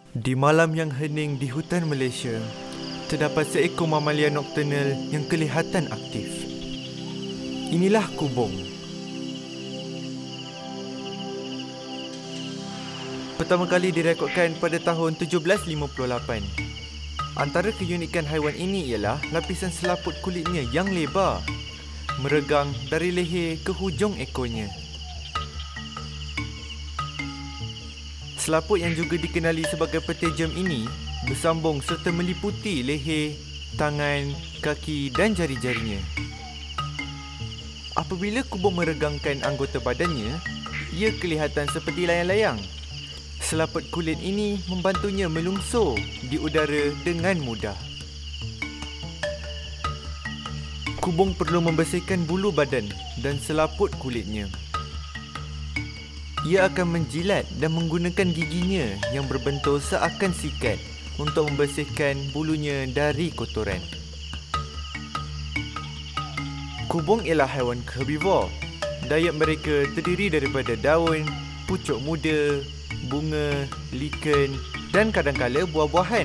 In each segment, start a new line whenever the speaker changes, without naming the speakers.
Di malam yang hening di hutan Malaysia, terdapat seekor mamalia nokturnal yang kelihatan aktif. Inilah kubung. Pertama kali direkodkan pada tahun 1758. Antara keunikan haiwan ini ialah lapisan selaput kulitnya yang lebar, meregang dari leher ke hujung ekornya. Selaput yang juga dikenali sebagai peti jam ini bersambung serta meliputi leher, tangan, kaki dan jari-jarinya. Apabila kubung meregangkan anggota badannya, ia kelihatan seperti layang-layang. Selaput kulit ini membantunya melungsur di udara dengan mudah. Kubung perlu membersihkan bulu badan dan selaput kulitnya. Ia akan menjilat dan menggunakan giginya yang berbentuk seakan sikat untuk membersihkan bulunya dari kotoran. Kubung ialah haiwan herbivor. Diet mereka terdiri daripada daun, pucuk muda, bunga, liken dan kadangkala buah-buahan.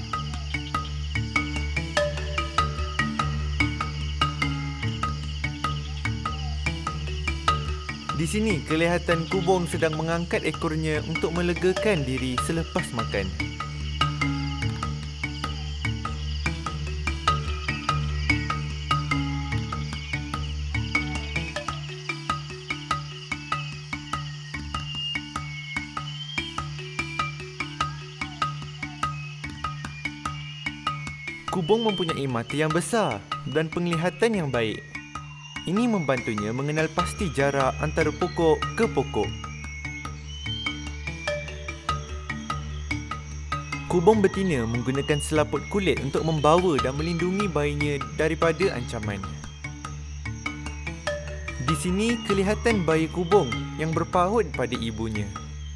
Di sini kelihatan kubung sedang mengangkat ekornya untuk melegakan diri selepas makan. Kubung mempunyai mata yang besar dan penglihatan yang baik. Ini membantunya mengenal pasti jarak antara pokok ke pokok. Kubung betina menggunakan selaput kulit untuk membawa dan melindungi bayinya daripada ancaman. Di sini kelihatan bayi kubung yang berpaut pada ibunya.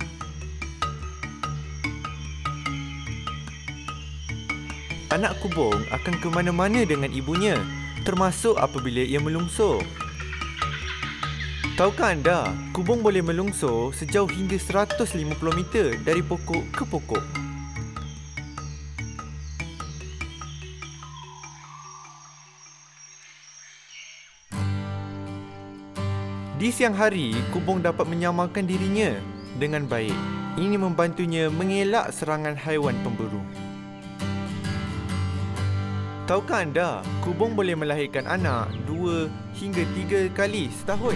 Anak kubung akan ke mana-mana dengan ibunya, termasuk apabila ia melungsur. Tahukah anda, kubung boleh melungsur sejauh hingga 150 meter dari pokok ke pokok. Di siang hari, kubung dapat menyamarkan dirinya dengan baik. Ini membantunya mengelak serangan haiwan pemburu. Tahukah anda, kubung boleh melahirkan anak 2 hingga 3 kali setahun?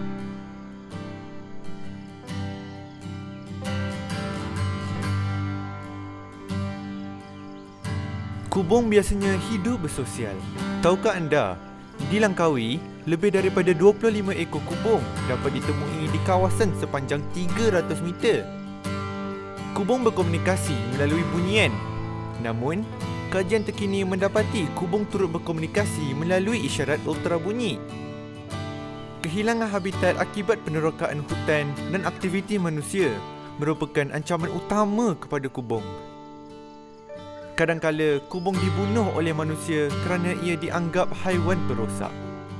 Kubung biasanya hidup bersosial. Tahukah anda, di Langkawi, lebih daripada 25 ekor kubung dapat ditemui di kawasan sepanjang 300 meter. Kubung berkomunikasi melalui bunyian. Namun, kajian terkini mendapati kubung turut berkomunikasi melalui isyarat ultrabunyi. Kehilangan habitat akibat penerokaan hutan dan aktiviti manusia merupakan ancaman utama kepada kubung. Kadangkala kubung dibunuh oleh manusia kerana ia dianggap haiwan perosak.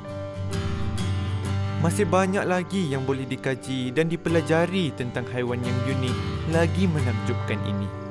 Masih banyak lagi yang boleh dikaji dan dipelajari tentang haiwan yang unik lagi menakjubkan ini.